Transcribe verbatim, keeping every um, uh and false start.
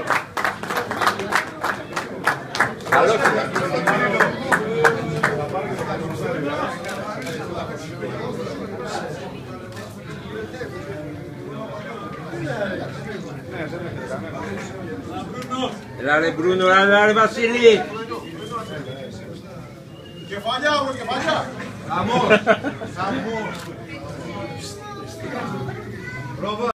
Καλώς έλα ρε Μπρούνο, έλα ρε Βασίλη. Κεφαλιά, βρω κεφαλιά. Αμόρ. Αμόρ.